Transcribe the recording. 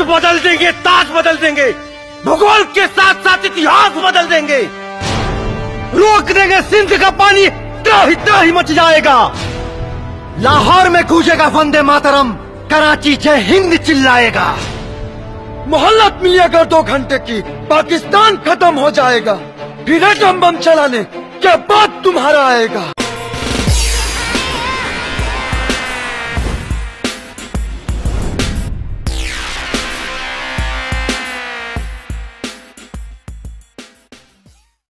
ताज बदल देंगे, ताज बदल देंगे। भूगोल के साथ साथ इतिहास बदल देंगे। रोक देंगे सिंध का पानी, त्राही त्राही मच जाएगा। लाहौर में गूंजेगा वंदे मातरम, कराची जय हिंद चिल्लाएगा। मोहल्लत मिली अगर 2 घंटे की, पाकिस्तान खत्म हो जाएगा। फिर एटम बम चलाने क्या बात तुम्हारा आएगा।